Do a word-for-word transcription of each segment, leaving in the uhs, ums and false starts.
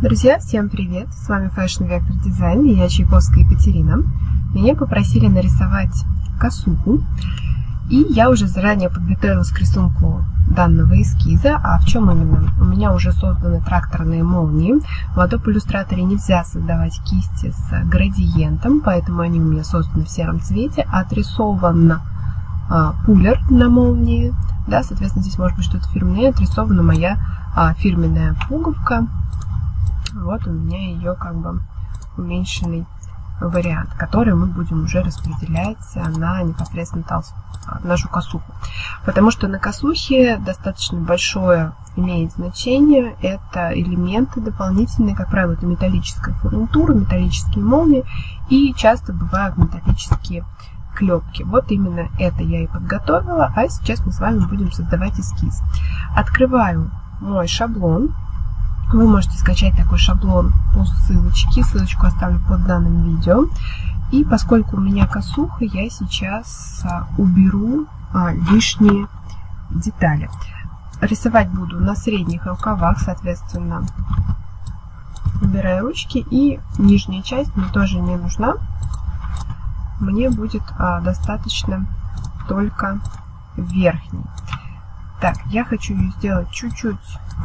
Друзья, всем привет! С вами Fashion Vector Design и я Чайковская Екатерина. Меня попросили нарисовать косуху, и я уже заранее подготовилась к рисунку данного эскиза. А в чем именно? У меня уже созданы тракторные молнии. В Adobe Illustrator нельзя создавать кисти с градиентом, поэтому они у меня созданы в сером цвете. Отрисован а, пулер на молнии, да, соответственно, здесь может быть что-то фирменное. Отрисована моя а, фирменная пуговка. Вот у меня ее как бы уменьшенный вариант, который мы будем уже распределять на непосредственно толст... нашу косуху. Потому что на косухе достаточно большое имеет значение. Это элементы дополнительные, как правило, это металлическая фурнитура, металлические молнии и часто бывают металлические клепки. Вот именно это я и подготовила, а сейчас мы с вами будем создавать эскиз. Открываю мой шаблон. Вы можете скачать такой шаблон по ссылочке. Ссылочку оставлю под данным видео. И поскольку у меня косуха, я сейчас а, уберу а, лишние детали. Рисовать буду на средних рукавах, соответственно, убираю ручки. И нижняя часть мне тоже не нужна. Мне будет а, достаточно только верхней. Так, я хочу ее сделать чуть-чуть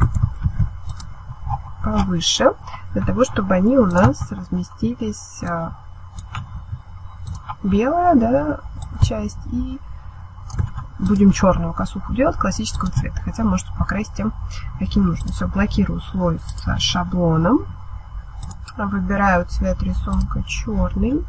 повыше, для того, чтобы они у нас разместились а, белая, да, часть, и будем черную косуху делать классического цвета, хотя можете покрасить тем, каким нужно. Все, блокирую слой с шаблоном, выбираю цвет рисунка черный.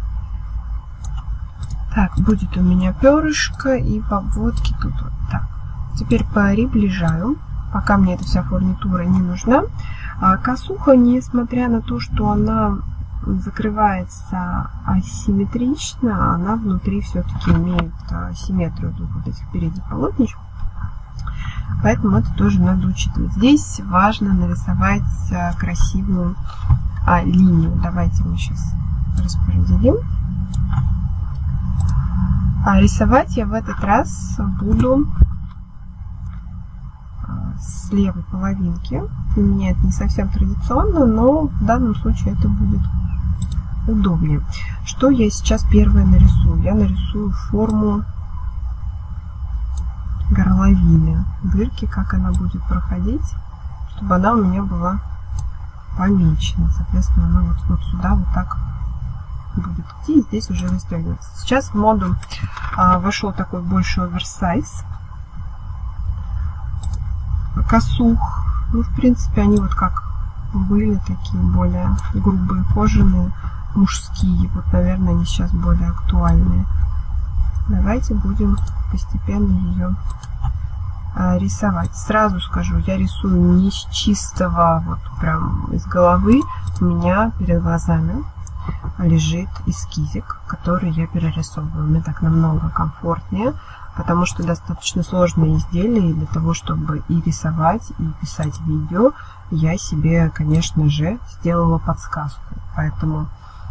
Так, будет у меня перышко и в обводке тут вот так. Теперь приближаю, пока мне эта вся фурнитура не нужна. А косуха, несмотря на то, что она закрывается асимметрично, она внутри все-таки имеет симметрию двух вот этих передних полотнищ. Поэтому это тоже надо учитывать. Здесь важно нарисовать красивую а, линию. Давайте мы сейчас распределим. А рисовать я в этот раз буду с левой половинки. Для меня это не совсем традиционно, но в данном случае это будет удобнее. Что я сейчас первое нарисую? Я нарисую форму горловины дырки, как она будет проходить, чтобы она у меня была помечена. Соответственно, она вот, вот сюда вот так будет идти, и здесь уже расстегивается. Сейчас в моду а, вошел такой большой оверсайз косух. Ну, в принципе, они вот как были, такие более грубые, кожаные, мужские. Вот, наверное, они сейчас более актуальные. Давайте будем постепенно ее а, рисовать. Сразу скажу, я рисую не с чистого, вот прям из головы. У меня перед глазами лежит эскизик, который я перерисовываю. Мне так намного комфортнее, потому что достаточно сложное изделие, и для того, чтобы и рисовать, и писать видео, я себе, конечно же, сделала подсказку. Поэтому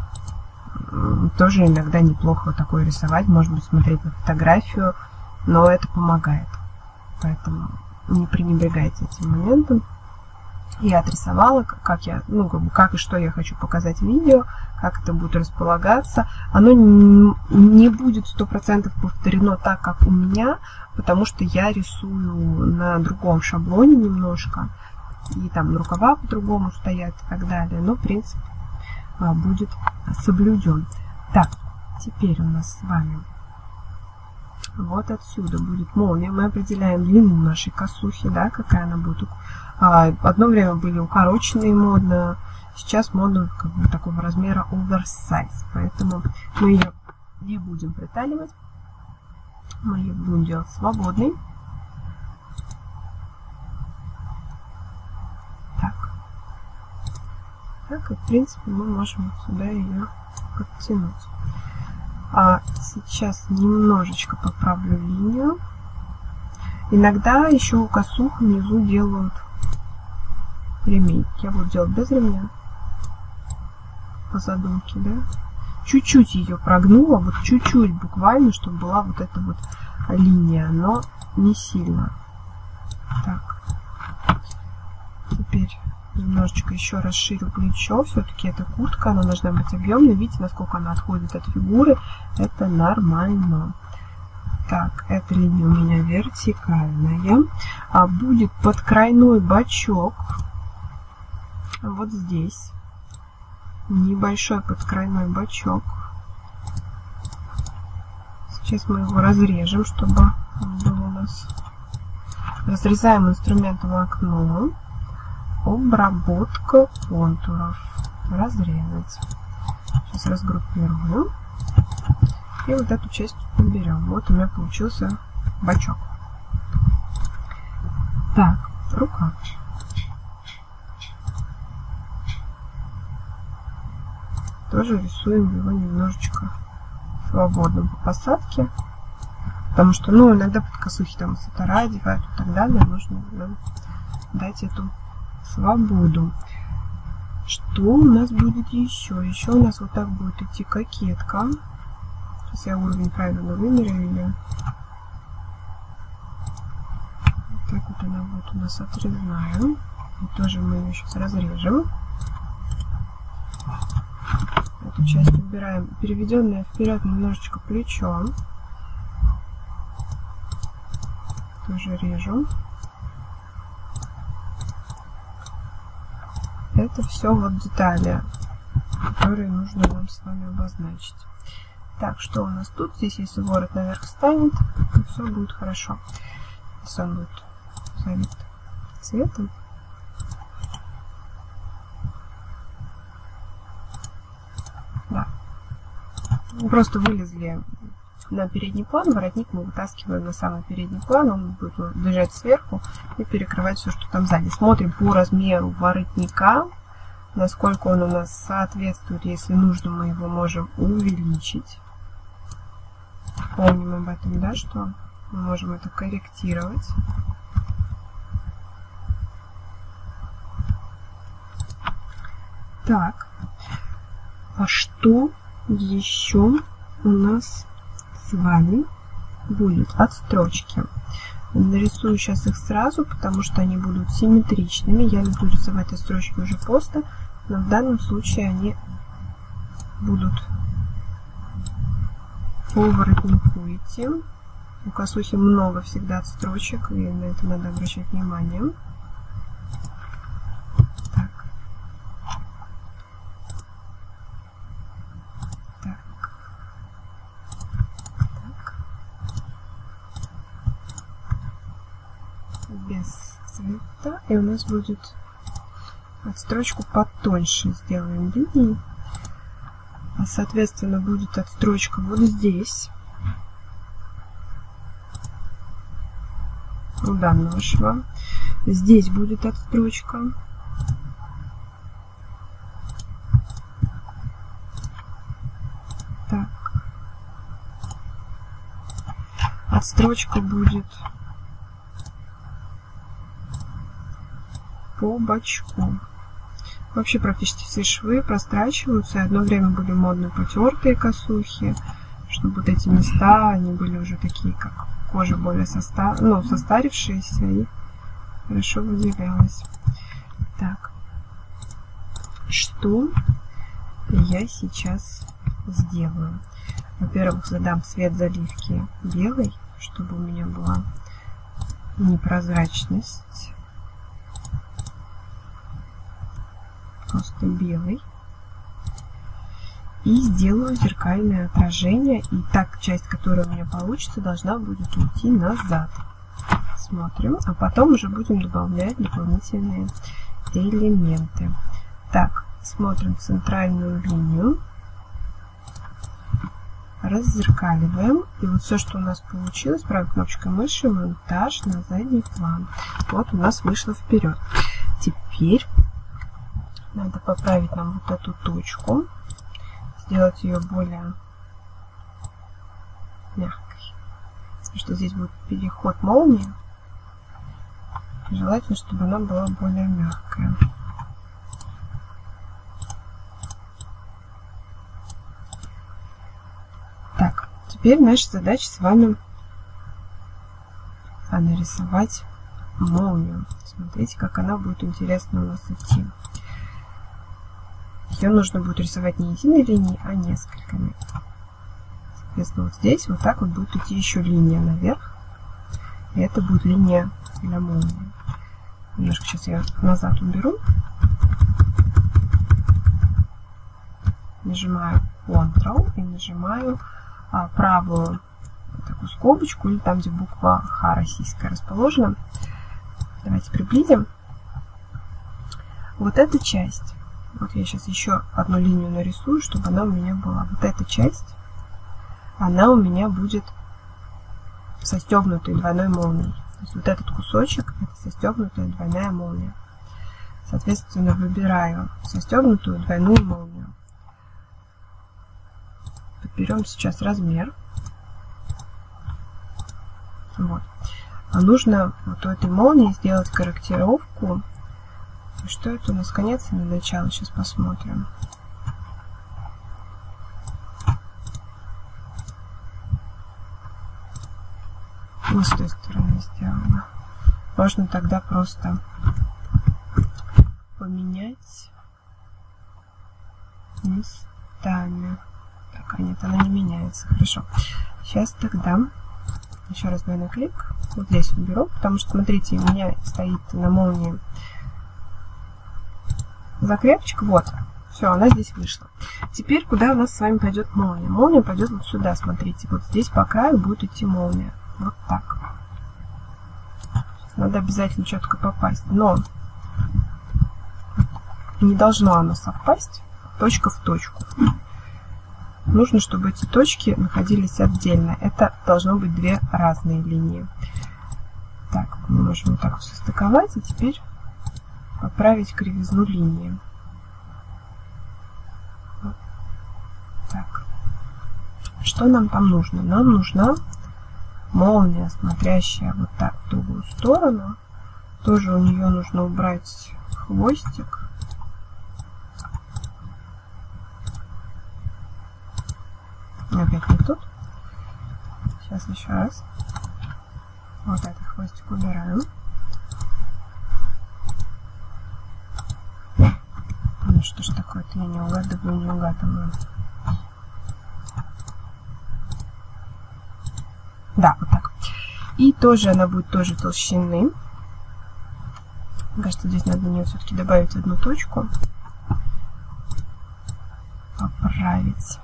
тоже иногда неплохо вот такое рисовать, может быть, смотреть на фотографию, но это помогает. Поэтому не пренебрегайте этим моментом. Я отрисовала, как я, ну, как, бы, как и что я хочу показать в видео, как это будет располагаться. Оно не будет сто процентов повторено так, как у меня, потому что я рисую на другом шаблоне немножко, и там рукава по-другому стоят и так далее, но принцип будет соблюден. Так, теперь у нас с вами вот отсюда будет молния. Мы определяем длину нашей косухи, да, какая она будет. Одно время были укороченные модно, сейчас модно как бы такого размера оверсайз, поэтому мы ее не будем приталивать, мы ее будем делать свободной. Так, так и в принципе мы можем вот сюда ее подтянуть. А сейчас немножечко поправлю линию. Иногда еще у косух внизу делают ремень. Я буду делать без ремня по задумке, да. Чуть-чуть ее прогнула, вот чуть-чуть буквально, чтобы была вот эта вот линия, но не сильно. Так, теперь Немножечко еще расширю плечо. Все-таки это куртка, она должна быть объемной. Видите, насколько она отходит от фигуры. Это нормально. Так, эта линия у меня вертикальная. А будет подкрайной бачок. Вот здесь. Небольшой подкрайной бачок. Сейчас мы его разрежем, чтобы он был у нас. Разрезаем инструментом окно. Обработка контуров. Разрезать. Сейчас разгруппирую. И вот эту часть уберем. Вот у меня получился бачок. Так, рука. Тоже рисуем его немножечко свободным по посадке. Потому что, ну, иногда под косухи там свитера одевают и так далее. Нужно нам дать эту свободу. Что у нас будет еще? Еще у нас вот так будет идти кокетка. Сейчас я уровень правильно вымеряю. Или... Вот так вот она будет у нас отрезная. И тоже мы ее сейчас разрежем. Эту часть убираем. Переведенное вперед немножечко плечо. Тоже режу. Это все вот детали, которые нужно нам с вами обозначить. Так, что у нас тут? Здесь, если ворот наверх встанет, то все будет хорошо. Если он будет залит цветом. Да. Просто вылезли на передний план, воротник мы вытаскиваем на самый передний план, он будет лежать сверху и перекрывать все, что там сзади. Смотрим по размеру воротника, насколько он у нас соответствует. Если нужно, мы его можем увеличить. Помним об этом, да, что мы можем это корректировать. Так, а что еще у нас с вами будет от строчки? Нарисую сейчас их сразу, потому что они будут симметричными. Я люблю рисовать от строчки уже просто, но в данном случае они будут по воротнику идти. У косухи много всегда от строчек, и на это надо обращать внимание. Так. Так. Так. Без цвета. И у нас будет отстрочку потоньше сделаем линии. А соответственно будет отстрочка вот здесь. У данного шва. Здесь будет отстрочка. Так. Отстрочка будет по бочку. Вообще практически все швы прострачиваются. И одно время были модные потертые косухи, чтобы вот эти места, они были уже такие, как кожа более состав... ну, состарившаяся и хорошо выделялась. Так, что я сейчас сделаю? Во-первых, задам цвет заливки белый, чтобы у меня была непрозрачность. Просто белый. И сделаю зеркальное отражение. И так часть, которая у меня получится, должна будет уйти назад. Смотрим. А потом уже будем добавлять дополнительные элементы. Так, смотрим центральную линию. Раззеркаливаем. И вот все, что у нас получилось, правой кнопочкой мыши, монтаж на задний план. Вот у нас вышло вперед. Теперь надо поправить нам вот эту точку. Сделать ее более мягкой. Потому что здесь будет переход молнии. Желательно, чтобы она была более мягкая. Так, теперь наша задача с вами нарисовать молнию. Смотрите, как она будет интересно у нас идти. Ее нужно будет рисовать не единой линией, а несколькими. Соответственно, вот здесь вот так вот будет идти еще линия наверх. И это будет линия для молнии. Немножко сейчас я назад уберу. Нажимаю Ctrl и нажимаю а, правую такую скобочку, или там, где буква Х российская расположена. Давайте приблизим. Вот эта часть. Вот я сейчас еще одну линию нарисую, чтобы она у меня была. Вот эта часть, она у меня будет застегнутой двойной молнией. То есть вот этот кусочек, это застегнутая двойная молния. Соответственно, выбираю застегнутую двойную молнию. Подберем сейчас размер. Вот. А нужно вот у этой молнии сделать корректировку. Что это у нас, конец или начало? Сейчас посмотрим. Не с той стороны сделано. Можно тогда просто поменять местами. Так, а нет, она не меняется. Хорошо. Сейчас тогда еще раз двойной клик. Вот здесь уберу, потому что, смотрите, у меня стоит на молнии закрепочка. Вот. Все, она здесь вышла. Теперь куда у нас с вами пойдет молния? Молния пойдет вот сюда, смотрите. Вот здесь по краю будет идти молния. Вот так. Надо обязательно четко попасть. Но не должно оно совпасть точка в точку. Нужно, чтобы эти точки находились отдельно. Это должно быть две разные линии. Так, мы можем вот так вот состыковать. И теперь поправить кривизну линии. Вот так. Что нам там нужно? Нам нужна молния, смотрящая вот так в другую сторону. Тоже у нее нужно убрать хвостик. Опять не тут. Сейчас еще раз. Вот этот хвостик убираем. Ну что ж такое-то, я не угадываю, не угадываю. Да, вот так. И тоже она будет тоже толщины. Мне кажется, здесь надо на нее все-таки добавить одну точку. Поправить.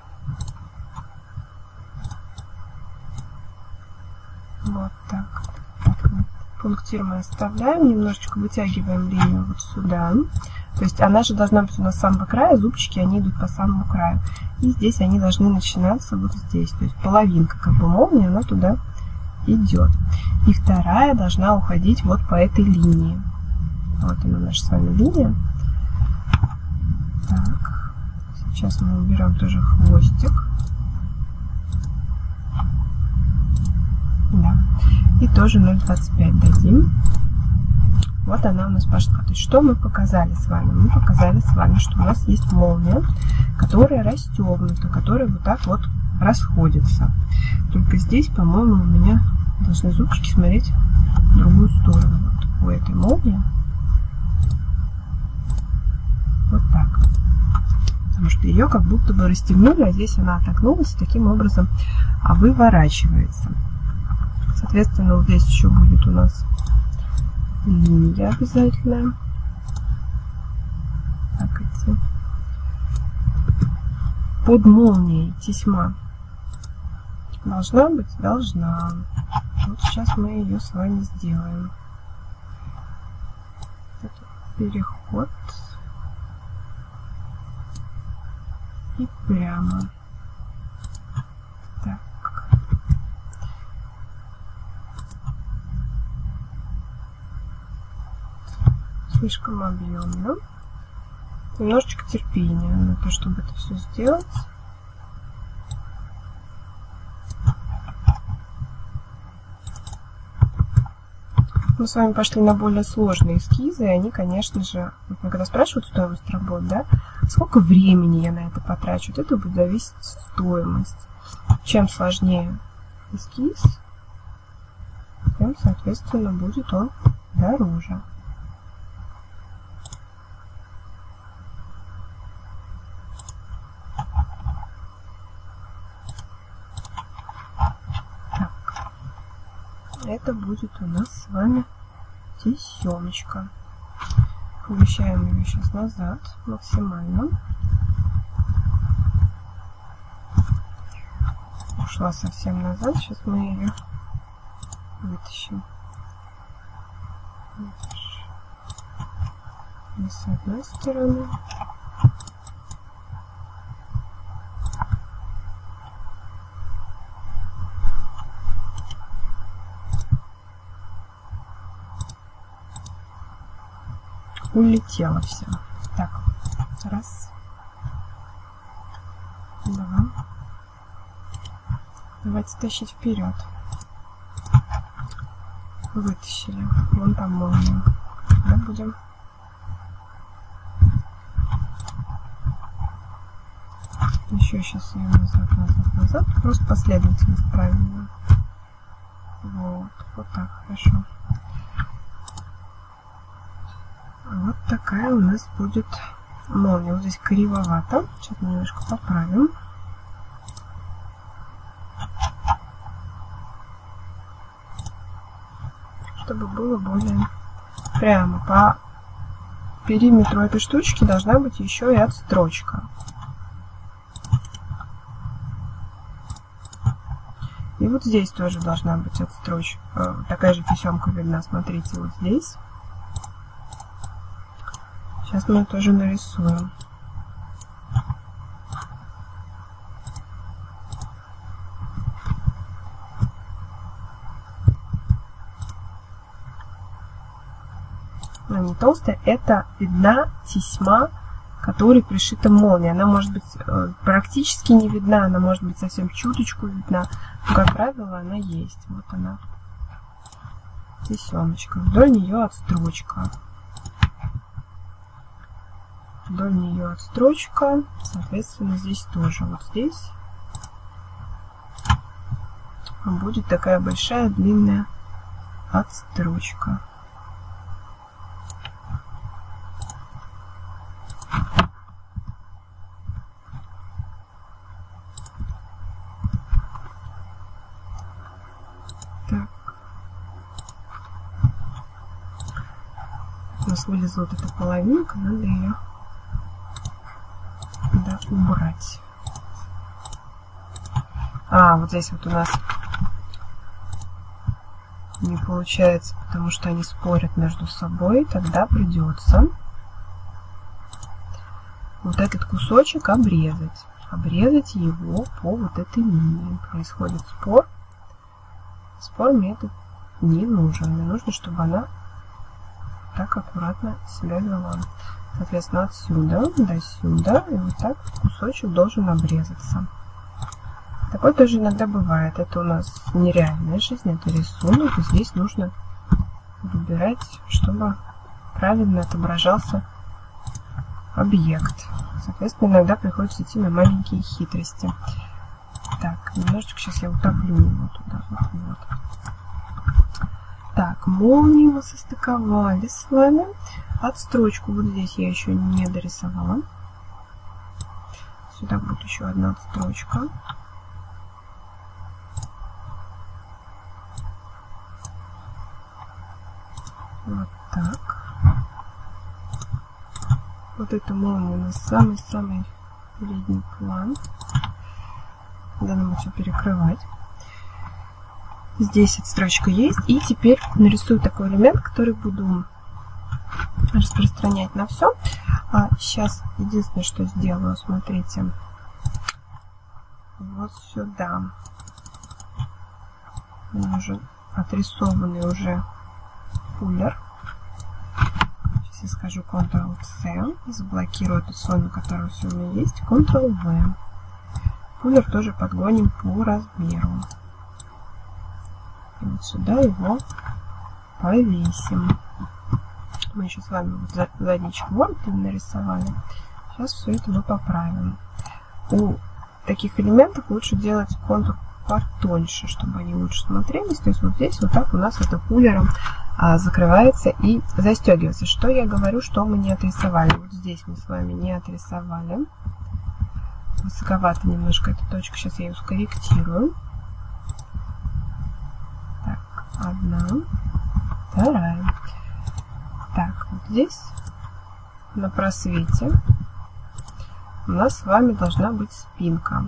Вот так. Пунктир мы оставляем. Немножечко вытягиваем линию вот сюда. То есть она же должна быть у нас с самого края. Зубчики, они идут по самому краю. И здесь они должны начинаться вот здесь. То есть половинка как бы молнии, она туда идет. И вторая должна уходить вот по этой линии. Вот она наша с вами линия. Так. Сейчас мы уберем тоже хвостик. Да. И тоже ноль двадцать пять дадим. Вот она у нас пошла. То есть что мы показали с вами? Мы показали с вами, что у нас есть молния, которая расстегнута, которая вот так вот расходится. Только здесь, по-моему, у меня должны зубчики смотреть в другую сторону. Вот у этой молнии. Вот так. Потому что ее как будто бы расстегнули, а здесь она отогнулась и таким образом выворачивается. Соответственно, вот здесь еще будет у нас линия обязательная. Так, эти. Под молнией тесьма должна быть? Должна. Вот сейчас мы ее с вами сделаем. Переход. И прямо. Так. Слишком объемно. Немножечко терпения на то, чтобы это все сделать. Мы с вами пошли на более сложные эскизы, и они, конечно же, вот когда спрашивают стоимость работ, да, сколько времени я на это потрачу, от этого будет зависеть стоимость. Чем сложнее эскиз, тем, соответственно, будет он дороже. Так, это будет у нас с вами тесемочка. Помещаем ее сейчас назад максимально. Ушла совсем назад. Сейчас мы ее вытащим. И с одной стороны. Улетело все. Так, раз, два. Давайте тащить вперед. Вытащили. Вон там молния. Да, будем. Еще сейчас ее назад, назад, назад. Просто последовательность правильно. Вот, вот так, хорошо. Вот такая у нас будет молния. Вот здесь кривовато. Сейчас мы немножко поправим. Чтобы было более прямо. По периметру этой штучки должна быть еще и отстрочка. И вот здесь тоже должна быть отстрочка. Такая же тесемка видна, смотрите, вот здесь. Сейчас мы тоже нарисуем. Она не толстая, это видна тесьма, которой пришита молния. Она может быть практически не видна, она может быть совсем чуточку видна, но, как правило, она есть. Вот она, тесемочка. Вдоль нее отстрочка. Вдоль нее отстрочка, соответственно, здесь тоже. Вот здесь будет такая большая длинная отстрочка. Так. У нас вылезла вот эта половинка, надо ее убрать. А, вот здесь вот у нас не получается, потому что они спорят между собой. Тогда придется вот этот кусочек обрезать. Обрезать его по вот этой линии. Происходит спор. Спор мне этот не нужен. Мне нужно, чтобы она так аккуратно себя вела. Соответственно, отсюда до сюда, и вот так кусочек должен обрезаться. Такое тоже иногда бывает. Это у нас нереальная жизнь, это рисунок. И здесь нужно выбирать, чтобы правильно отображался объект. Соответственно, иногда приходится идти на маленькие хитрости. Так, немножечко сейчас я утоплю его туда. Вот, вот. Так, молнии мы состыковали с вами. Отстрочку вот здесь я еще не дорисовала. Сюда будет еще одна отстрочка. Вот так. Вот эту молнию на самый-самый передний план. Надо нам все перекрывать. Здесь отстрочка есть. И теперь нарисую такой элемент, который буду распространять на все. А сейчас единственное, что сделаю, смотрите, вот сюда. Он уже отрисованный уже фуллер. Сейчас я скажу контрол-C, заблокирую эту зону, которая все у меня есть, контрол-V. Фуллер тоже подгоним по размеру. И вот сюда его повесим. Мы еще с вами вот задний чехол нарисовали. Сейчас все это мы поправим. У таких элементов лучше делать контур потоньше, чтобы они лучше смотрелись. То есть вот здесь вот так у нас это фуллером закрывается и застегивается. Что я говорю, что мы не отрисовали? Вот здесь мы с вами не отрисовали. Высоковато немножко эта точка. Сейчас я ее скорректирую. Так, одна, вторая. Так, вот здесь на просвете у нас с вами должна быть спинка.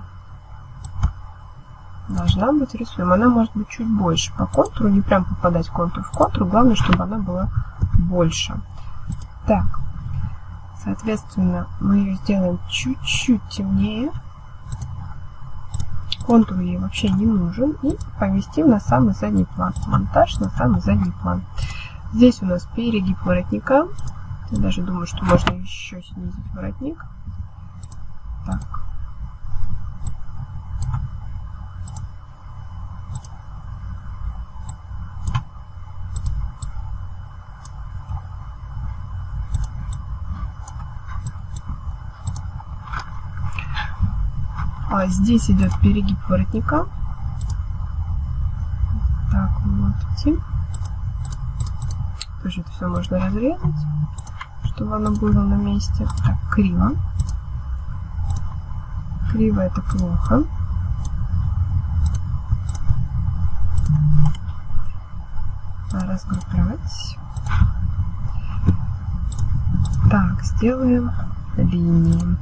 Должна быть, рисуем. Она может быть чуть больше по контуру, не прям попадать контур в контур. Главное, чтобы она была больше. Так, соответственно, мы ее сделаем чуть-чуть темнее. Контур ей вообще не нужен. И поместим на самый задний план. Монтаж на самый задний план. Здесь у нас перегиб воротника. Я даже думаю, что можно еще снизить воротник. Так. А здесь идет перегиб воротника. Так, вот идти. Тоже это все можно разрезать, чтобы оно было на месте. Так, криво. Криво это плохо. Разгруппировать. Так, сделаем линии.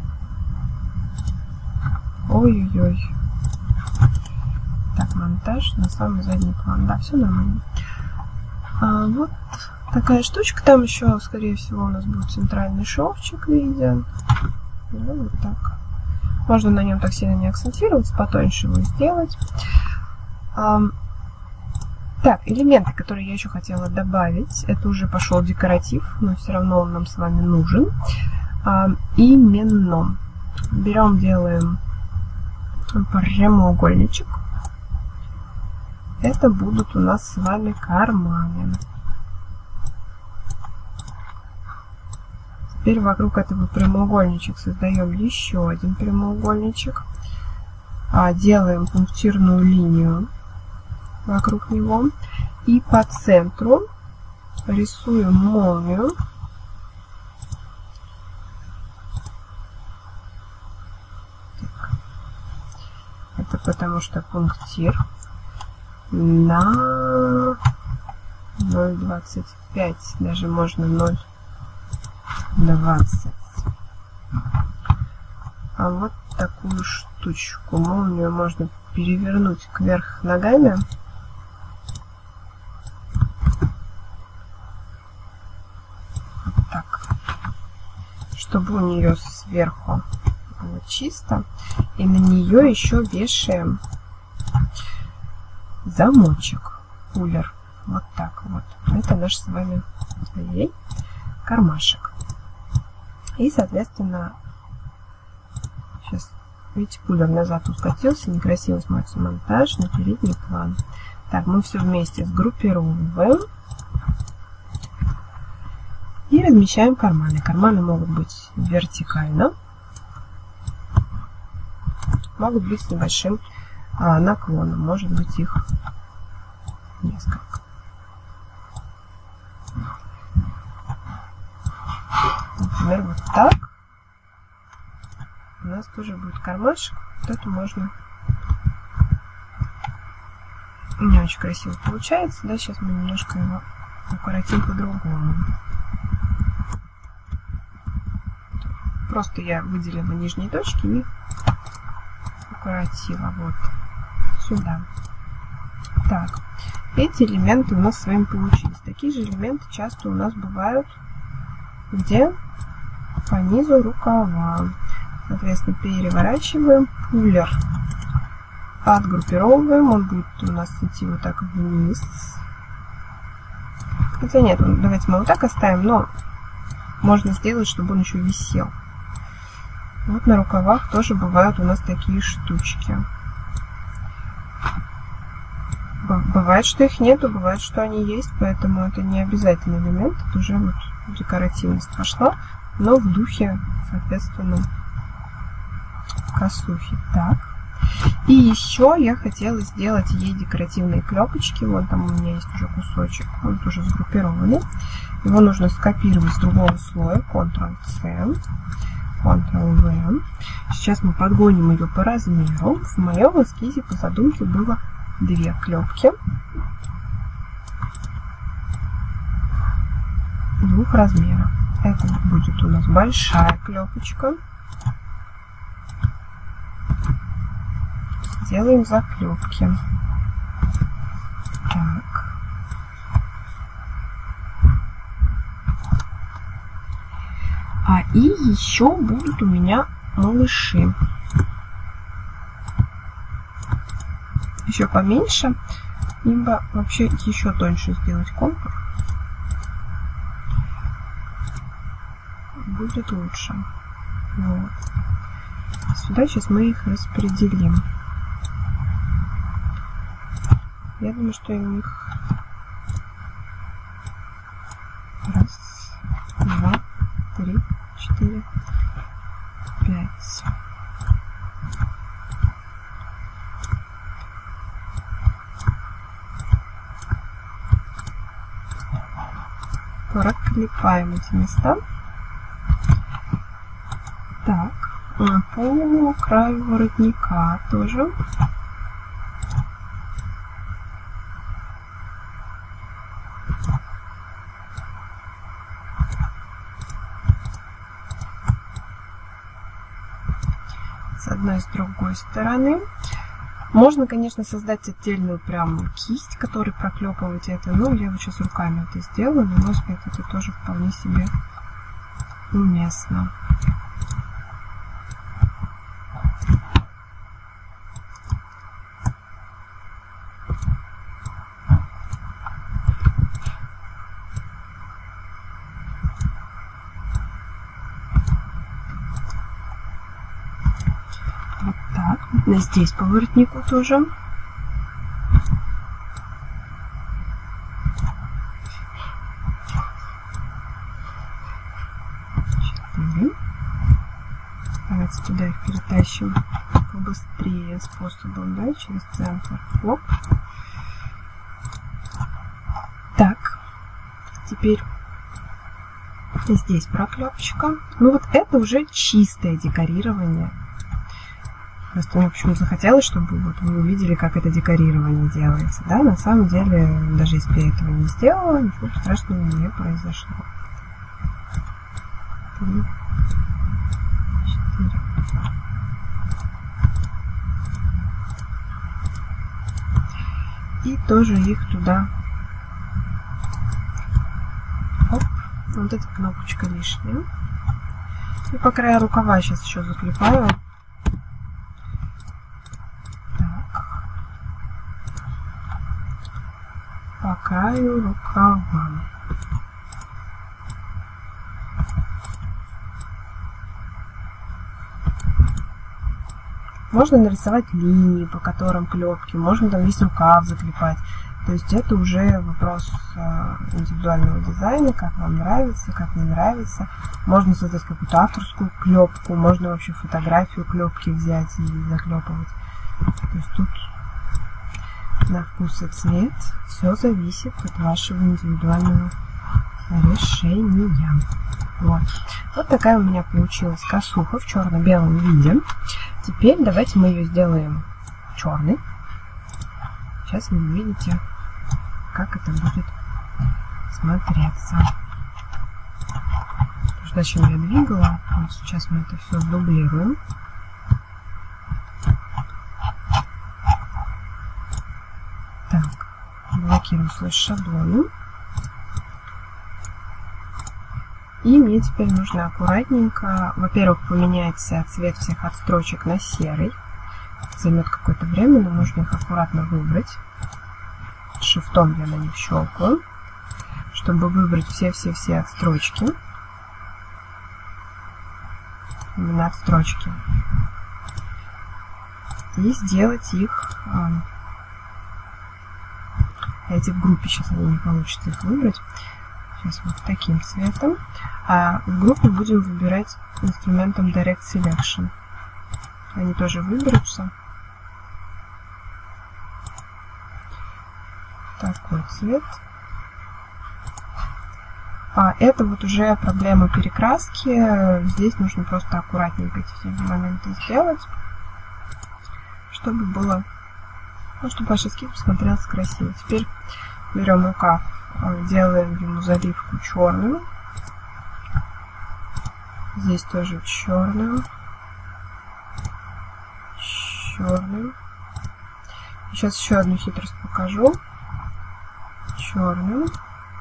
Ой-ой-ой. Так, монтаж на самый задний план. Да, все нормально. А, вот такая штучка. Там еще, скорее всего, у нас будет центральный шовчик виден. Ну, вот так. Можно на нем так сильно не акцентироваться, потоньше его сделать. А, так, элементы, которые я еще хотела добавить. Это уже пошел декоратив, но все равно он нам с вами нужен. А, именно. Берем, делаем прямоугольничек. Это будут у нас с вами карманы. Теперь вокруг этого прямоугольничка создаем еще один прямоугольничек. Делаем пунктирную линию вокруг него. И по центру рисуем молнию. Это потому что пунктир на ноль двадцать пять, даже можно ноль двадцать. А вот такую штучку, молнию можно перевернуть кверх ногами. Вот так. Чтобы у нее сверху было чисто. И на нее еще вешаем замочек, пулер. Вот так вот. Это наш с вами кармашек. И, соответственно, сейчас, видите, пулер назад ускатился, некрасиво смотрится монтаж на передний план. Так, мы все вместе сгруппировываем и размещаем карманы. Карманы могут быть вертикально, могут быть с небольшим а, наклоном, может быть их несколько. Например, вот так. У нас тоже будет кармашек. Вот это можно. Не очень красиво получается. Да, сейчас мы немножко его укоротим по-другому. Просто я выделила нижние точки и укоротила вот сюда. Так, эти элементы у нас с вами получились. Такие же элементы часто у нас бывают где? По низу рукава. Соответственно, переворачиваем пулер, отгруппировываем, он будет у нас идти вот так вниз. Хотя нет, давайте мы вот так оставим, но можно сделать, чтобы он еще висел. Вот на рукавах тоже бывают у нас такие штучки. Бывает, что их нету, бывает, что они есть, поэтому это не обязательный элемент, это уже вот декоративность пошла, но в духе, соответственно, косухи. Так, И еще я хотела сделать ей декоративные клепочки. Вот там у меня есть уже кусочек, он тоже сгруппированный. Его нужно скопировать с другого слоя, контрол-C, контрол-V. Сейчас мы подгоним ее по размеру. В моем эскизе по задумке было две клепки двух размеров. Это будет у нас большая клепочка. Делаем заклепки. Так. А и еще будут у меня малыши. Еще поменьше, либо вообще еще тоньше сделать контур. Будет лучше. Вот. Сюда сейчас мы их распределим. Я думаю, что у них раз, два, три, четыре, пять. Проклепаем эти места. Так, по краю воротника тоже. С одной и с другой стороны. Можно, конечно, создать отдельную прям кисть, которой проклепывать это, но я вот сейчас руками это сделаю, на мой взгляд, это тоже вполне себе уместно. Вот так. Здесь по воротнику тоже. Четыре. Давайте туда их перетащим побыстрее способом, да, через центр. Оп. Так. Теперь здесь проклепочка. Ну вот это уже чистое декорирование. Просто мне почему-то захотелось, чтобы вот вы увидели, как это декорирование делается. Да, на самом деле, даже если я этого не сделала, ничего страшного не произошло. Три, четыре. И тоже их туда. Оп. Вот эта кнопочка лишняя. И по краю рукава сейчас еще заклепаю. По краю рукава. Можно нарисовать линии, по которым клепки, можно там весь рукав заклепать. То есть это уже вопрос индивидуального дизайна, как вам нравится, как не нравится. Можно создать какую-то авторскую клепку, можно вообще фотографию клепки взять и заклепывать. То есть тут на вкус и цвет все зависит от вашего индивидуального решения. Вот. Вот такая у меня получилась косуха в черно-белом виде. Теперь давайте мы ее сделаем черной. Сейчас вы увидите, как это будет смотреться. Зачем я двигала? Вот сейчас мы это все сдублируем. Так, блокирую слэш шаблоны. И мне теперь нужно аккуратненько, во-первых, поменять цвет всех отстрочек на серый. Займет какое-то время, но нужно их аккуратно выбрать. Шифтом я на них щелкаю, чтобы выбрать все-все-все отстрочки. Именно отстрочки. И сделать их... Эти в группе сейчас они не получится их выбрать. Сейчас вот таким цветом. А в группе будем выбирать инструментом Direct Selection. Они тоже выберутся. такой цвет. А это вот уже проблема перекраски. Здесь нужно просто аккуратненько эти все моменты сделать, чтобы было, ну, чтобы ваш эскиз смотрелся красиво. Теперь берем рукав, делаем ему заливку черным. Здесь тоже черным. Черным. Сейчас еще одну хитрость покажу. Черным.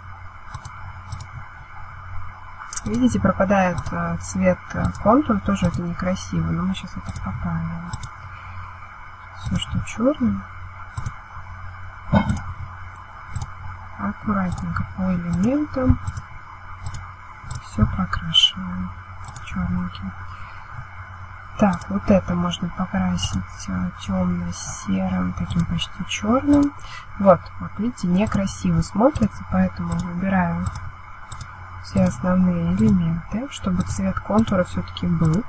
Видите, пропадает цвет контур, тоже это некрасиво, но мы сейчас это поправим. Все, что черным, аккуратненько по элементам все прокрашиваем черненьким. Так, вот это можно покрасить темно-серым, таким почти черным. Вот, вот видите, некрасиво смотрится, поэтому выбираю все основные элементы, чтобы цвет контура все-таки был.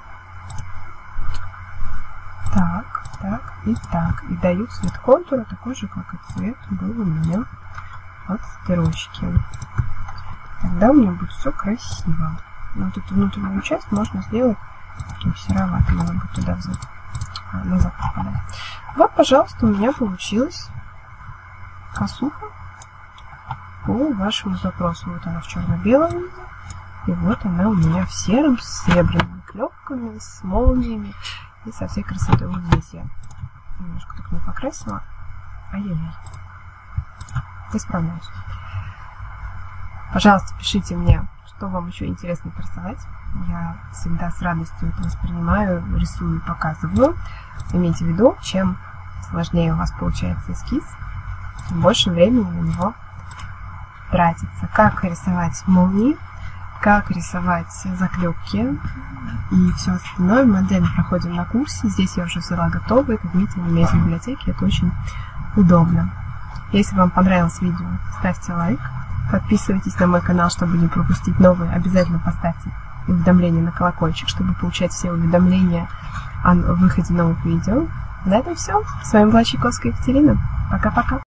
Так, так и так. И даю цвет контура такой же, как и цвет был у меня от строчки. Тогда у меня будет все красиво. Вот эту внутреннюю часть можно сделать таким сероватым, она будет туда взад, а, назад попадать. Вот, пожалуйста, у меня получилась косуха по вашему запросу. Вот она в черно-белом виде, и вот она у меня в сером с серебряными клепками, с молниями и со всей красотой. Вот здесь я немножко так не покрасила. Ай-яй-яй. Исправляюсь. Пожалуйста, пишите мне, что вам еще интересно нарисовать. Я всегда с радостью это воспринимаю, рисую и показываю. Имейте в виду, чем сложнее у вас получается эскиз, тем больше времени на него тратится. Как рисовать молнии, как рисовать заклепки и все остальное мы отдельно проходим на курсе. Здесь я уже взяла готовые, как видите, они есть в библиотеке, это очень удобно. Если вам понравилось видео, ставьте лайк, подписывайтесь на мой канал, чтобы не пропустить новые, обязательно поставьте уведомления на колокольчик, чтобы получать все уведомления о выходе новых видео. На этом все. С вами была Чайковская Екатерина. Пока-пока.